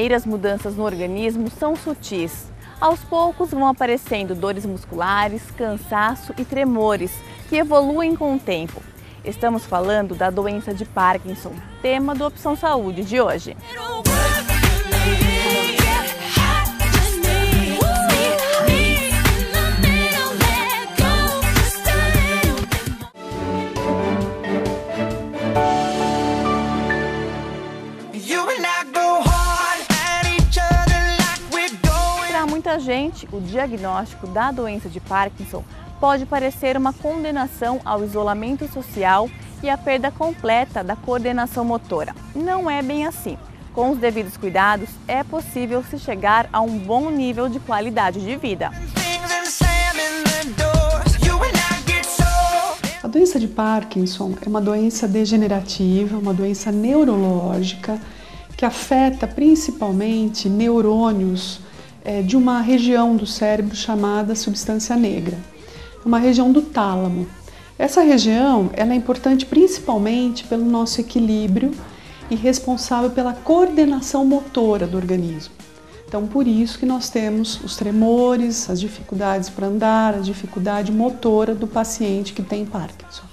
primeiras mudanças no organismo são sutis. Aos poucos vão aparecendo dores musculares, cansaço e tremores, que evoluem com o tempo. Estamos falando da doença de Parkinson, tema do Opção Saúde de hoje. Para muita gente, o diagnóstico da doença de Parkinson pode parecer uma condenação ao isolamento social e à perda completa da coordenação motora. Não é bem assim. Com os devidos cuidados, é possível se chegar a um bom nível de qualidade de vida. A doença de Parkinson é uma doença degenerativa, uma doença neurológica que afeta principalmente neurônios de uma região do cérebro chamada substância negra, uma região do tálamo. Essa região ela é importante principalmente pelo nosso equilíbrio e responsável pela coordenação motora do organismo. Então, por isso que nós temos os tremores, as dificuldades para andar, a dificuldade motora do paciente que tem Parkinson.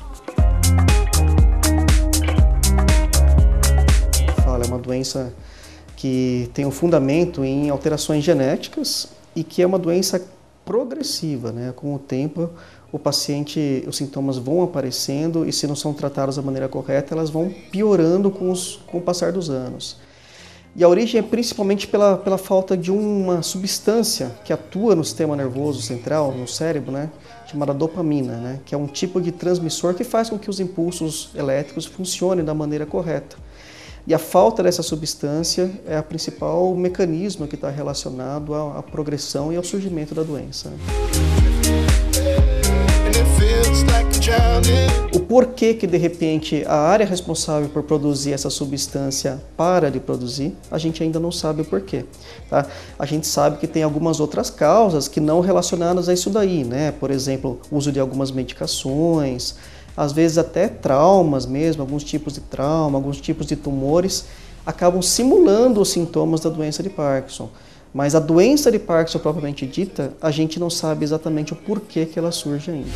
É uma doença que tem um fundamento em alterações genéticas e que é uma doença progressiva, né? Com o tempo, os sintomas vão aparecendo e se não são tratados da maneira correta, elas vão piorando com o passar dos anos. E a origem é principalmente pela falta de uma substância que atua no sistema nervoso central, no cérebro, né? Chamada dopamina, né? Que é um tipo de transmissor que faz com que os impulsos elétricos funcionem da maneira correta. E a falta dessa substância é o principal mecanismo que está relacionado à progressão e ao surgimento da doença. O porquê que, de repente, a área responsável por produzir essa substância para de produzir, a gente ainda não sabe o porquê. Tá? A gente sabe que tem algumas outras causas que não relacionadas a isso daí, né? Por exemplo, o uso de algumas medicações, às vezes até traumas mesmo, alguns tipos de trauma, alguns tipos de tumores, acabam simulando os sintomas da doença de Parkinson. Mas a doença de Parkinson propriamente dita, a gente não sabe exatamente o porquê que ela surge ainda.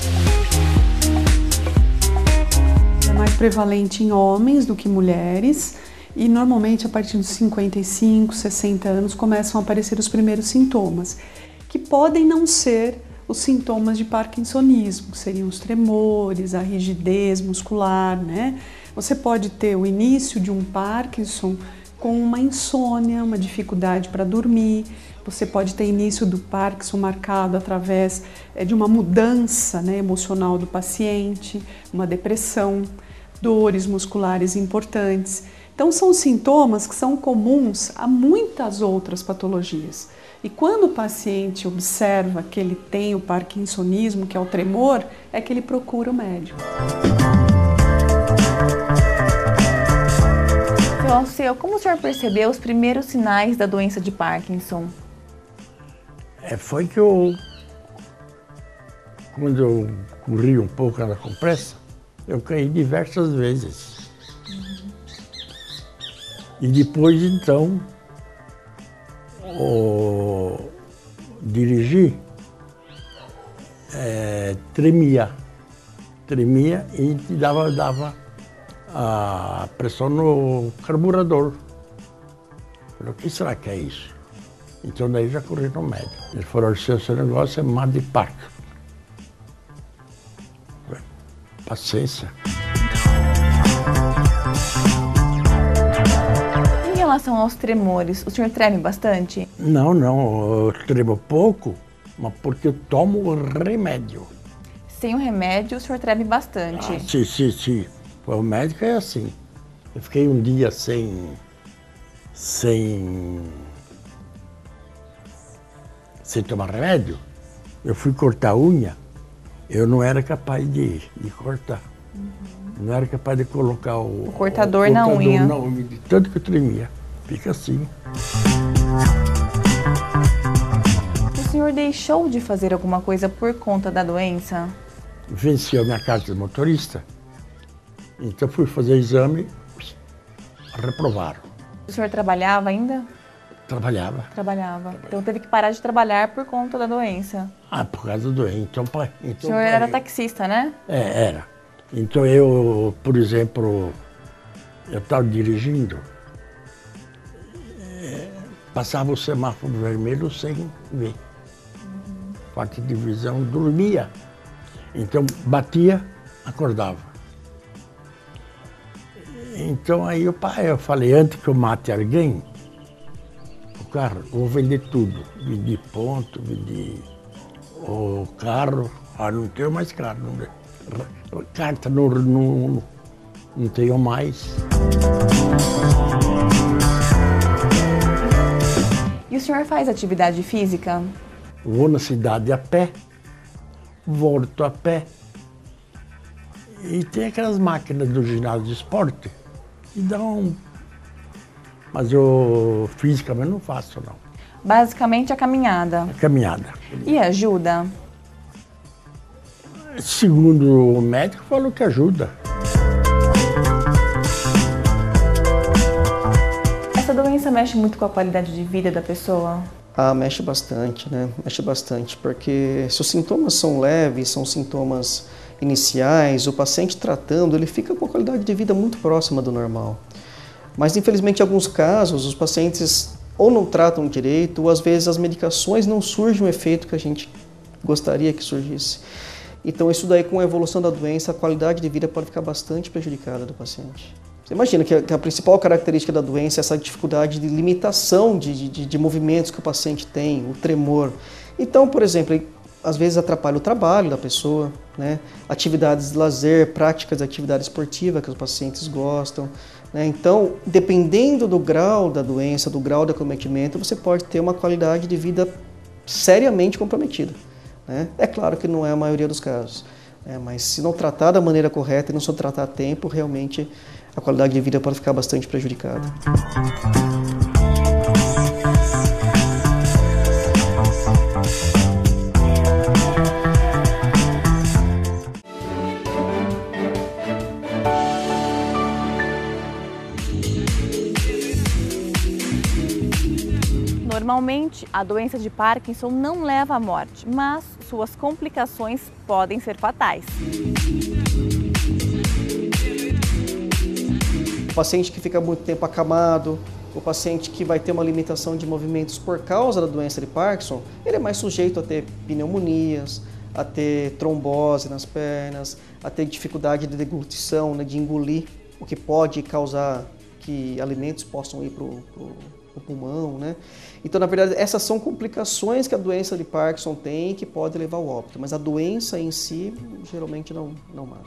É mais prevalente em homens do que mulheres e normalmente a partir dos 55, 60 anos começam a aparecer os primeiros sintomas, que podem não ser os sintomas de parkinsonismo, que seriam os tremores, a rigidez muscular, né? Você pode ter o início de um Parkinson com uma insônia, uma dificuldade para dormir. Você pode ter início do Parkinson marcado através de uma mudança, né, emocional do paciente, uma depressão, dores musculares importantes. Então são sintomas que são comuns a muitas outras patologias. E quando o paciente observa que ele tem o parkinsonismo, que é o tremor, é que ele procura o médico. Seu Alceu, como o senhor percebeu os primeiros sinais da doença de Parkinson? Foi que quando eu corri um pouco na compressa, eu caí diversas vezes. E depois, então, dirigir, tremia e te dava a pressão no carburador. Falei, o que será que é isso? Então daí já corri no médico. Eles falaram, seu negócio é mal de Parkinson. Paciência. Em relação aos tremores, o senhor treme bastante? Não, eu tremo pouco, mas porque eu tomo remédio. Sem o remédio, o senhor treme bastante? Sim. O médico é assim. Eu fiquei um dia sem tomar remédio. Eu fui cortar a unha, eu não era capaz de cortar. Não era capaz de colocar o cortador na unha. De tanto que eu tremia. Fica assim. O senhor deixou de fazer alguma coisa por conta da doença? Venci a minha carta de motorista. Então fui fazer exame, reprovaram. O senhor trabalhava ainda? Trabalhava. Trabalhava. Então teve que parar de trabalhar por conta da doença. Ah, por causa do doente. Então, O senhor era taxista, né? Era. Então eu, por exemplo, eu estava dirigindo, passava o semáforo vermelho sem ver. Parte de visão, dormia. Então batia, acordava. Então aí eu falei, antes que eu mate alguém, o carro, eu vou vender tudo. Vendi ponto, vendi o carro, não tenho mais carro. Carta não tenho mais. E o senhor faz atividade física? Vou na cidade a pé, volto a pé. E tem aquelas máquinas do ginásio de esporte e dá um... Mas eu fisicamente não faço, não. Basicamente a caminhada. A caminhada. E ajuda? Segundo o médico, falou que ajuda. Essa doença mexe muito com a qualidade de vida da pessoa? Mexe bastante, né? Mexe bastante, porque se os sintomas são leves, são sintomas iniciais, o paciente tratando, ele fica com a qualidade de vida muito próxima do normal. Mas, infelizmente, em alguns casos, os pacientes ou não tratam direito, ou às vezes as medicações não surgem o efeito que a gente gostaria que surgisse. Então, isso daí, com a evolução da doença, a qualidade de vida pode ficar bastante prejudicada do paciente. Você imagina que a principal característica da doença é essa dificuldade de limitação de movimentos que o paciente tem, o tremor. Então, por exemplo, às vezes atrapalha o trabalho da pessoa, né? Atividades de lazer, práticas de atividade esportiva que os pacientes gostam, né? Então, dependendo do grau da doença, do grau de acometimento, você pode ter uma qualidade de vida seriamente comprometida, né? É claro que não é a maioria dos casos, né? Mas se não tratar da maneira correta e não se tratar a tempo, realmente a qualidade de vida pode ficar bastante prejudicada. Normalmente, a doença de Parkinson não leva à morte, mas suas complicações podem ser fatais. O paciente que fica muito tempo acamado, o paciente que vai ter uma limitação de movimentos por causa da doença de Parkinson, ele é mais sujeito a ter pneumonias, a ter trombose nas pernas, a ter dificuldade de deglutição, né, de engolir, o que pode causar que alimentos possam ir para o pulmão, né? Então, na verdade, essas são complicações que a doença de Parkinson tem e que pode levar ao óbito, mas a doença em si, geralmente não mata.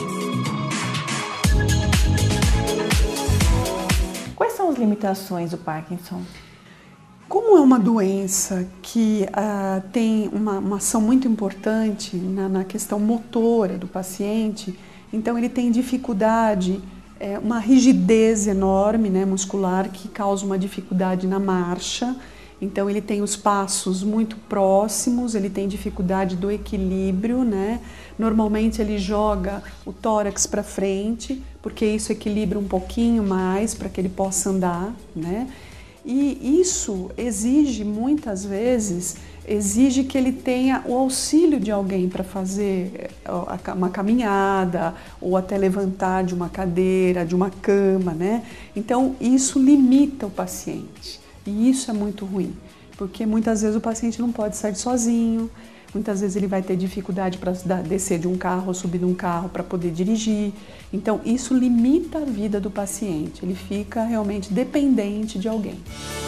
Quais são as limitações do Parkinson? Como é uma doença que tem uma ação muito importante na questão motora do paciente, então ele tem dificuldade, uma rigidez enorme, né, muscular, que causa uma dificuldade na marcha. Então ele tem os passos muito próximos, ele tem dificuldade do equilíbrio, né? Normalmente ele joga o tórax para frente, porque isso equilibra um pouquinho mais para que ele possa andar, né? E isso exige, muitas vezes, que ele tenha o auxílio de alguém para fazer uma caminhada ou até levantar de uma cadeira, de uma cama, né? Então isso limita o paciente. E isso é muito ruim, porque muitas vezes o paciente não pode sair sozinho, muitas vezes ele vai ter dificuldade para descer de um carro ou subir de um carro para poder dirigir. Então isso limita a vida do paciente, ele fica realmente dependente de alguém.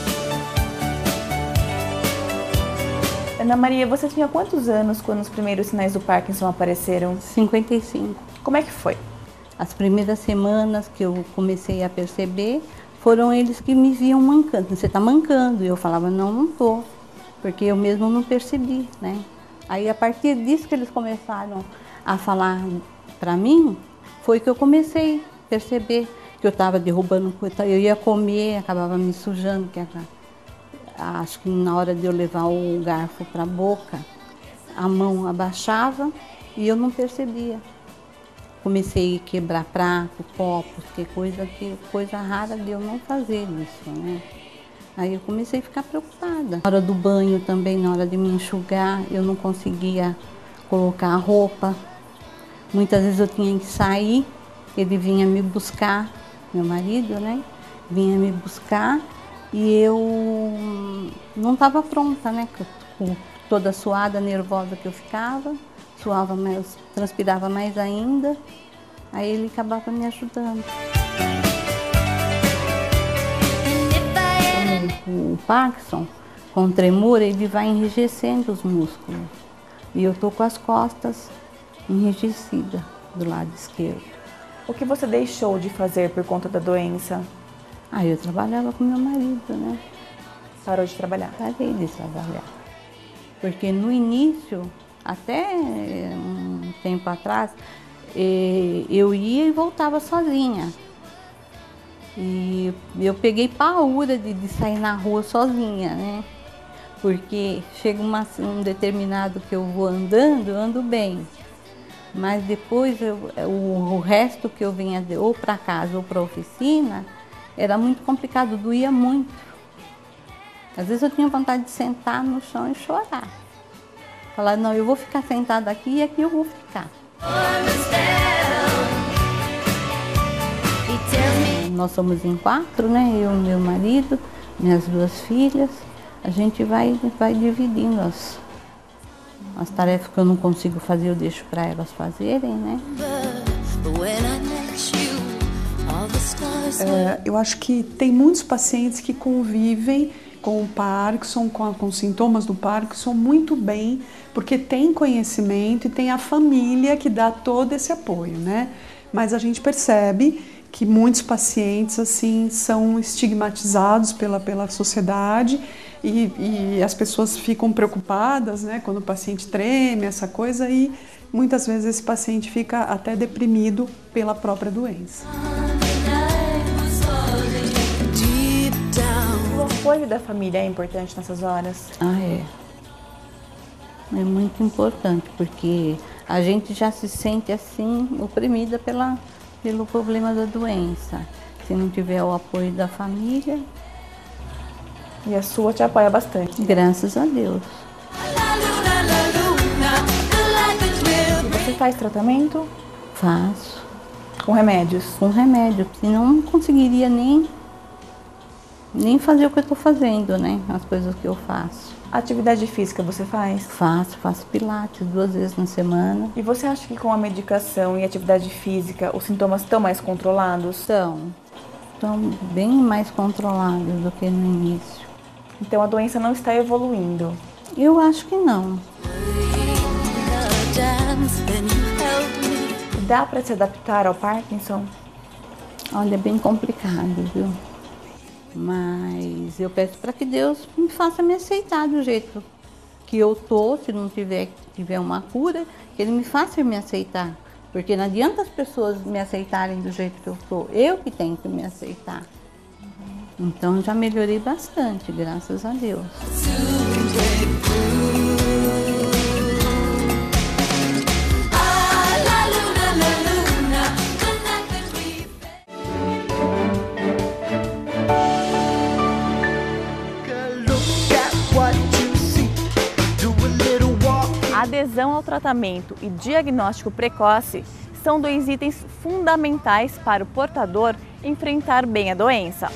Ana Maria, você tinha quantos anos quando os primeiros sinais do Parkinson apareceram? 55. Como é que foi? As primeiras semanas que eu comecei a perceber, foram eles que me viam mancando. Você está mancando. E eu falava, não estou. Porque eu mesmo não percebi, né? Aí, a partir disso que eles começaram a falar para mim, foi que eu comecei a perceber que eu estava derrubando coisa. Eu ia comer, acabava me sujando. Acho que na hora de eu levar o garfo para a boca, a mão abaixava e eu não percebia. Comecei a quebrar prato, copos, que coisa rara de eu não fazer isso, né? Aí eu comecei a ficar preocupada. Na hora do banho também, na hora de me enxugar, eu não conseguia colocar a roupa. Muitas vezes eu tinha que sair, ele vinha me buscar, meu marido, né? Vinha me buscar e eu não estava pronta, né? Toda suada, nervosa que eu ficava, suava mais, transpirava mais ainda. Aí ele acabava me ajudando. O Parkinson, com o tremor, ele vai enrijecendo os músculos. E eu tô com as costas enrijecidas do lado esquerdo. O que você deixou de fazer por conta da doença? Aí eu trabalhava com meu marido, né? Parou de trabalhar? Parei de trabalhar. Porque no início, até um tempo atrás, eu ia e voltava sozinha. E eu peguei paura de sair na rua sozinha, né? Porque chega um determinado que eu vou andando, eu ando bem. Mas depois o resto que eu vinha ou para casa ou para a oficina, era muito complicado, doía muito. Às vezes eu tinha vontade de sentar no chão e chorar. Falar, não, eu vou ficar sentada aqui e aqui eu vou ficar. Nós somos em 4, né? Eu e meu marido, minhas 2 filhas. A gente vai dividindo as tarefas que eu não consigo fazer, eu deixo para elas fazerem, né? Eu acho que tem muitos pacientes que convivem com o Parkinson, com sintomas do Parkinson muito bem, porque tem conhecimento e tem a família que dá todo esse apoio, né? Mas a gente percebe que muitos pacientes assim são estigmatizados pela sociedade e as pessoas ficam preocupadas, né, quando o paciente treme, essa coisa, e muitas vezes esse paciente fica até deprimido pela própria doença. O apoio da família é importante nessas horas? É muito importante, porque a gente já se sente assim oprimida pelo problema da doença. Se não tiver o apoio da família... E a sua te apoia bastante? Graças a Deus. E você faz tratamento? Faço. Com remédios? Com remédio, senão não conseguiria nem fazer o que eu estou fazendo, né? As coisas que eu faço. Atividade física você faz? Faço pilates 2 vezes na semana. E você acha que com a medicação e atividade física os sintomas estão mais controlados? Estão bem mais controlados do que no início. Então a doença não está evoluindo? Eu acho que não. Dá para se adaptar ao Parkinson? Olha, é bem complicado, viu? Mas eu peço para que Deus me faça me aceitar do jeito que eu tô, se não tiver uma cura, que Ele me faça me aceitar. Porque não adianta as pessoas me aceitarem do jeito que eu tô, eu que tenho que me aceitar. Então já melhorei bastante, graças a Deus. A adesão ao tratamento e diagnóstico precoce são 2 itens fundamentais para o portador enfrentar bem a doença.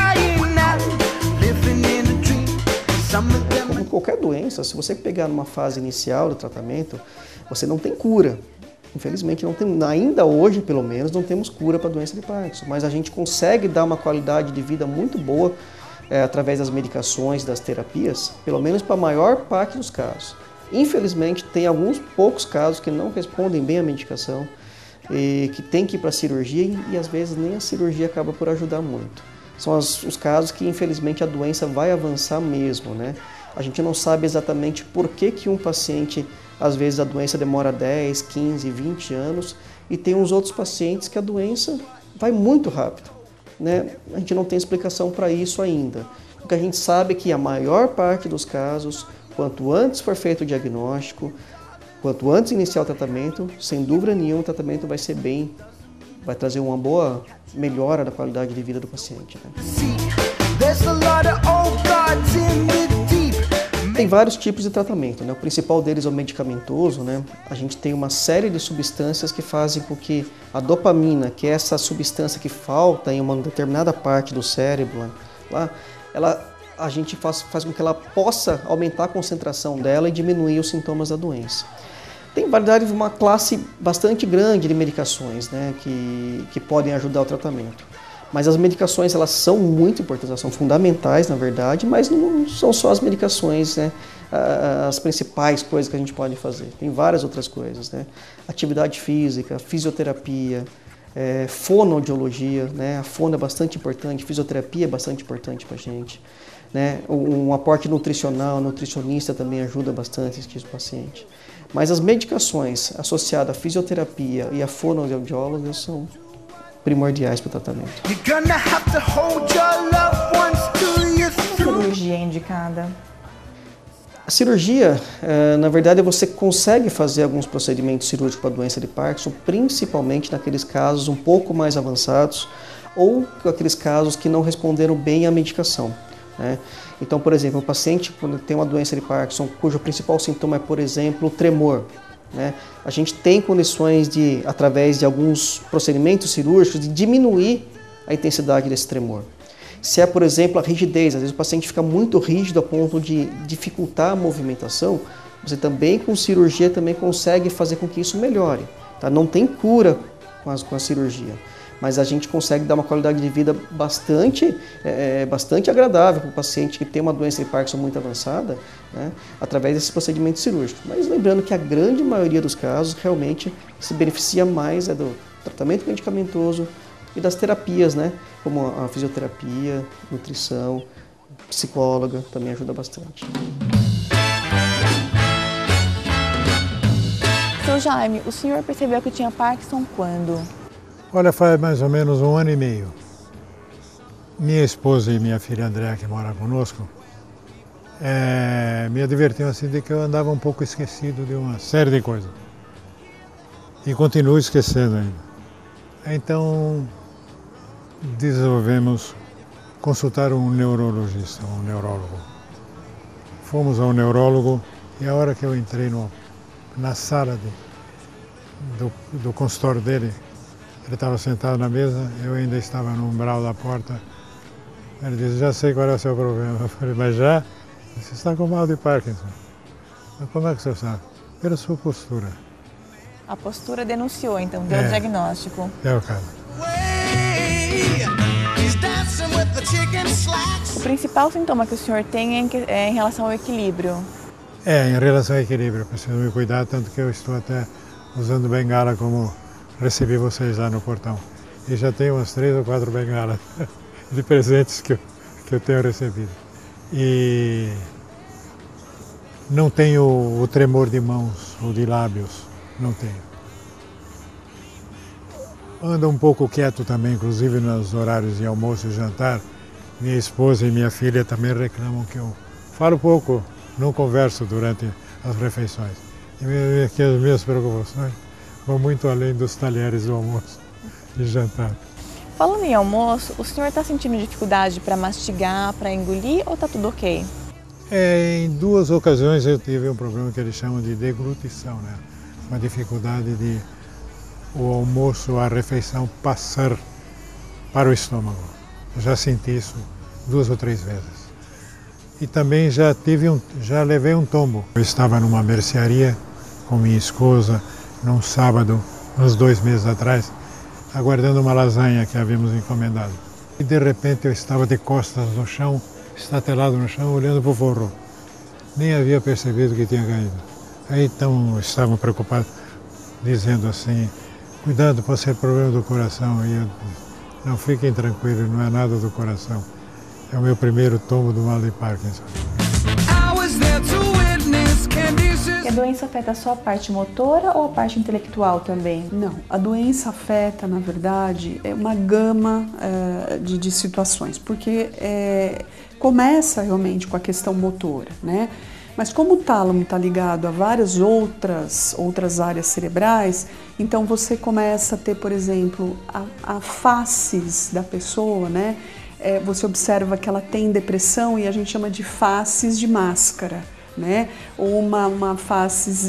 Como qualquer doença, se você pegar numa fase inicial do tratamento, você não tem cura. Infelizmente, não tem, ainda hoje, pelo menos, não temos cura para a doença de Parkinson, mas a gente consegue dar uma qualidade de vida muito boa através das medicações, das terapias, pelo menos para a maior parte dos casos. Infelizmente, tem alguns poucos casos que não respondem bem à medicação, que tem que ir para a cirurgia e às vezes nem a cirurgia acaba por ajudar muito. São os casos que infelizmente a doença vai avançar mesmo, né? A gente não sabe exatamente por que um paciente, às vezes a doença demora 10, 15, 20 anos e tem uns outros pacientes que a doença vai muito rápido, né? A gente não tem explicação para isso ainda. O que a gente sabe é que a maior parte dos casos, quanto antes for feito o diagnóstico, quanto antes iniciar o tratamento, sem dúvida nenhuma o tratamento vai trazer uma boa melhora da qualidade de vida do paciente, né? Tem vários tipos de tratamento, né? O principal deles é o medicamentoso, né? A gente tem uma série de substâncias que fazem com que a dopamina, que é essa substância que falta em uma determinada parte do cérebro, a gente faz com que ela possa aumentar a concentração dela e diminuir os sintomas da doença. Tem variedade, uma classe bastante grande de medicações, né, que podem ajudar o tratamento. Mas as medicações, elas são muito importantes, elas são fundamentais, na verdade, mas não são só as medicações, né, as principais coisas que a gente pode fazer. Tem várias outras coisas, né? Atividade física, fisioterapia, fonoaudiologia, né? A fono é bastante importante, fisioterapia é bastante importante para a gente. Né? Um aporte nutricional, nutricionista também ajuda bastante esse paciente. Mas as medicações associadas à fisioterapia e à fonoaudióloga são primordiais para o tratamento. Que cirurgia é indicada? A cirurgia, na verdade, você consegue fazer alguns procedimentos cirúrgicos para a doença de Parkinson, principalmente naqueles casos um pouco mais avançados ou aqueles casos que não responderam bem à medicação. Né? Então, por exemplo, o paciente quando tem uma doença de Parkinson, cujo principal sintoma é, por exemplo, o tremor, né? A gente tem condições de, através de alguns procedimentos cirúrgicos, de diminuir a intensidade desse tremor. Se é, por exemplo, a rigidez, às vezes o paciente fica muito rígido a ponto de dificultar a movimentação, você também com cirurgia também consegue fazer com que isso melhore. Tá? Não tem cura com a cirurgia, mas a gente consegue dar uma qualidade de vida bastante agradável para o paciente que tem uma doença de Parkinson muito avançada, né, através desses procedimentos cirúrgicos. Mas lembrando que a grande maioria dos casos realmente se beneficia mais do tratamento medicamentoso e das terapias, né, como a fisioterapia, nutrição, psicóloga também ajuda bastante. Seu Jaime, o senhor percebeu que tinha Parkinson quando? Olha, faz mais ou menos 1 ano e meio. Minha esposa e minha filha Andréa, que mora conosco, me advertiam assim de que eu andava um pouco esquecido de uma série de coisas. E continuo esquecendo ainda. Então, resolvemos consultar um neurologista, um neurólogo. Fomos ao neurólogo e a hora que eu entrei na sala do consultório dele, ele estava sentado na mesa, eu ainda estava no umbral da porta. Ele disse, já sei qual é o seu problema. Eu falei, mas já? Você está com mal de Parkinson. Mas como é que você sabe? Pela sua postura. A postura denunciou, então, deu o diagnóstico. É o caso. O principal sintoma que o senhor tem é em relação ao equilíbrio. Em relação ao equilíbrio. Eu preciso me cuidar, tanto que eu estou até usando bengala como recebi vocês lá no portão. E já tenho umas 3 ou 4 bengalas de presentes que eu tenho recebido. E não tenho o tremor de mãos ou de lábios, não tenho. Ando um pouco quieto também, inclusive nos horários de almoço e jantar. Minha esposa e minha filha também reclamam que eu falo pouco, não converso durante as refeições. E que as minhas preocupações vão muito além dos talheres do almoço e jantar. Falando em almoço, o senhor está sentindo dificuldade para mastigar, para engolir ou está tudo ok? Em 2 ocasiões eu tive um problema que eles chamam de deglutição, né? Uma dificuldade de o almoço, a refeição passar para o estômago. Eu já senti isso 2 ou 3 vezes. E também já levei um tombo. Eu estava numa mercearia com minha esposa num sábado, uns 2 meses atrás, aguardando uma lasanha que havíamos encomendado. E de repente eu estava de costas no chão, estatelado no chão, olhando para o forro. Nem havia percebido que tinha caído. Aí então estavam preocupados, dizendo assim, cuidado, pode ser problema do coração. E eu disse, não, fiquem tranquilos, não é nada do coração. É o meu primeiro tombo do mal de Parkinson. E a doença afeta só a parte motora ou a parte intelectual também? Não, a doença afeta, na verdade, uma gama de situações, porque começa realmente com a questão motora, né? Mas como o tálamo está ligado a várias outras áreas cerebrais, então você começa a ter, por exemplo, a faces da pessoa, né? Você observa que ela tem depressão e a gente chama de faces de máscara. né? Ou uma face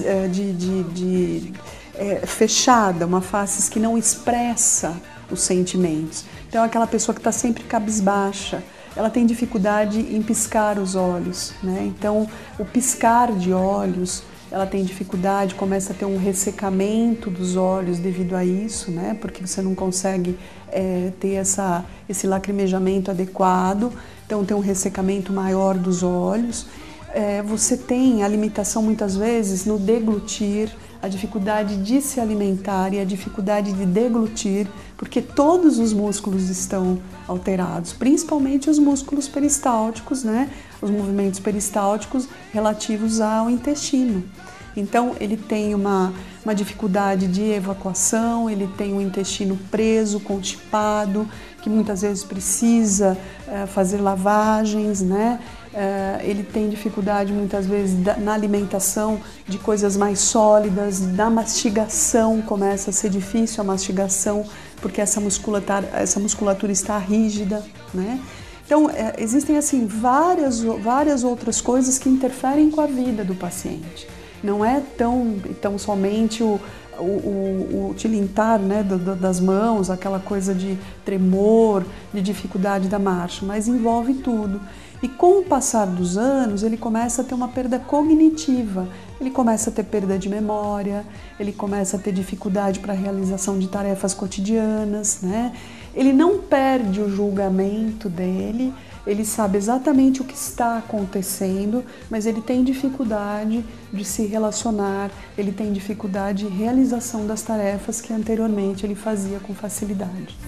fechada, uma face que não expressa os sentimentos. Então, aquela pessoa que está sempre cabisbaixa, ela tem dificuldade em piscar os olhos, né? Então, o piscar de olhos, ela tem dificuldade, começa a ter um ressecamento dos olhos devido a isso, né? Porque você não consegue ter esse lacrimejamento adequado, então tem um ressecamento maior dos olhos. Você tem a limitação muitas vezes no deglutir, a dificuldade de se alimentar e a dificuldade de deglutir, porque todos os músculos estão alterados, principalmente os músculos peristálticos, né? Os movimentos peristálticos relativos ao intestino. Então, ele tem uma dificuldade de evacuação, ele tem o intestino preso, constipado, que muitas vezes precisa fazer lavagens, né? Ele tem dificuldade muitas vezes na alimentação de coisas mais sólidas, na mastigação, começa a ser difícil a mastigação, porque essa musculatura está rígida, né? Então, existem assim várias outras coisas que interferem com a vida do paciente. Não é tão somente o tilintar, né, das mãos, aquela coisa de tremor, de dificuldade da marcha, mas envolve tudo. E com o passar dos anos, ele começa a ter uma perda cognitiva, ele começa a ter perda de memória, ele começa a ter dificuldade para a realização de tarefas cotidianas, né? Ele não perde o julgamento dele, ele sabe exatamente o que está acontecendo, mas ele tem dificuldade de se relacionar, ele tem dificuldade de realização das tarefas que anteriormente ele fazia com facilidade.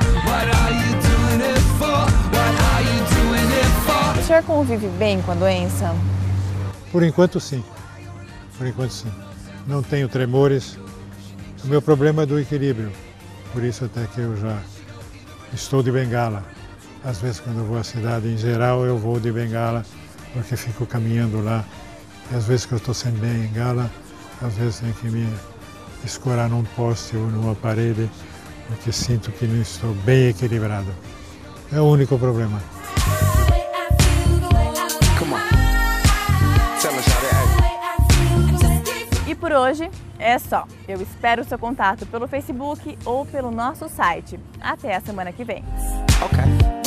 O senhor convive bem com a doença? Por enquanto, sim. Por enquanto, sim. Não tenho tremores. O meu problema é do equilíbrio. Por isso até que eu já estou de bengala. Às vezes, quando eu vou à cidade, em geral, eu vou de bengala, porque fico caminhando lá. E às vezes que eu estou sem bengala, às vezes tenho que me escorar num poste ou numa parede, porque sinto que não estou bem equilibrado. É o único problema. E por hoje é só. Eu espero o seu contato pelo Facebook ou pelo nosso site. Até a semana que vem. Okay.